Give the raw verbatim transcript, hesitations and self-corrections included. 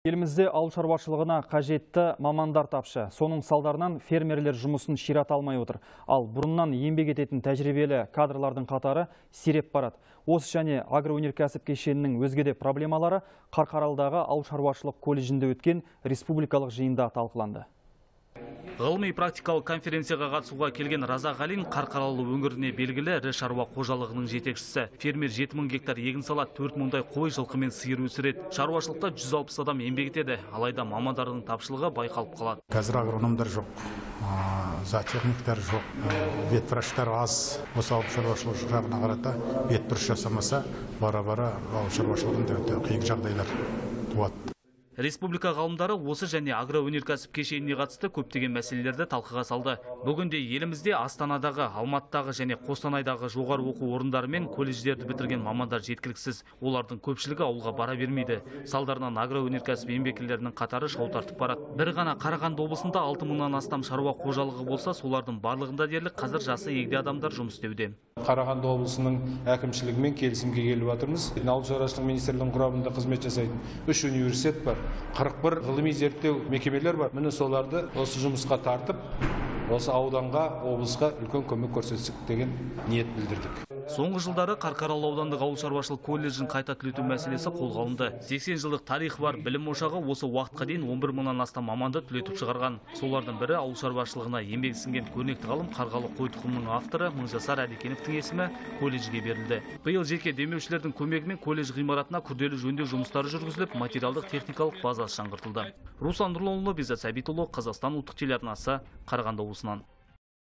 Елімізде ауыл шаруашылығына қажетті мамандар тапшы. Соның салдарынан фермерлер жұмысын ширата алмай отыр. Ал бұрыннан еңбек ететін тәжірибелі кадрлардың қатары сиреп барады. Осы және агроөнеркәсіп кешенінің өзге де проблемалары Қарқаралыдағы ауыл шаруашылық колледжінде өткен республикалық жиында талқыланды. Ғылыми практикалық конференцияға қатысуға келген Раза Ғалин Қарқаралы өңіріне белгілі ірі шаруа қожалығының жетекшісі. Фермер жеті мың гектар егін салады, төрт мыңдай қой, жылқы мен сиыр өсіреді. Шаруашылықта жүз алпыс адам еңбек етеді. Алайда мамандардың тапшылығы байқалып қалады. Қазір агрономдар жоқ, зоотехниктер жоқ, ветврачтар аз. Осы ауыл шаруашылығы жағына қарата ветбұрыш жасамаса, бара-бара ауыл шаруашылығында қиын жағдайлар туады. Республика ғалымдары осы және агроөнеркәсіп кешеніне қатысты көптеген мәселелерді талқыға салды. Бүгінде елімізде Астанадағы, Алматыдағы және Қостанайдағы жоғары оқу орындары мен колледждерді бітірген мамандар жеткіліксіз. Олардың көпшілігі ауылға бара бермейді. Салдарынан агроөнеркәсіп еңбеккерлерінің қатары шау тартып барады. Бір ғана Қарағанды облысында алты мыңнан астам шаруа қожалығы болса, солардың барлығында дерлік қазір жасы егде адамдар жұмыс істеуде. Қарағанды облысының әкімшілігімен келісімге келіп жатырмыз. Ауыл шаруашылығы министрлігінің құрамында қызмет жасайтын үш университет бар. қырық бір ғылыми зерттеу мекемелер бар. Міне соларды осы жұмысқа тартып, осы ауданға, облысқа үлкен көмек көрсетсек деген ниет білдірдік. Соңғы жылдары Қарқаралы аудандық ауыл шаруашылық колледжін қайта түлету мәселесі қолға алынды. сексен жылдық тарихы бар білім ошағы осы уақытқа дейін он бір мыңнан астам маманды түлетіп шығарған. Солардың бірі ауыл шаруашылығына еңбек сіңген көрнекті ғалым Қарғалы қой тұқымының авторы Мыңжасар Әдекеновтің есімі колледжге берілді. Биыл жеке демеушілердің көмегімен колледж ғимаратына күрделі жөндеу жұмыстары жүргізіліп, материалдық техникалық базасы жаңғыртылды. Руслан Нұрланұлы, Бекзат Сәбитұлы, Қазақстан ұлттық телеарнасы, Қарағанды облысынан.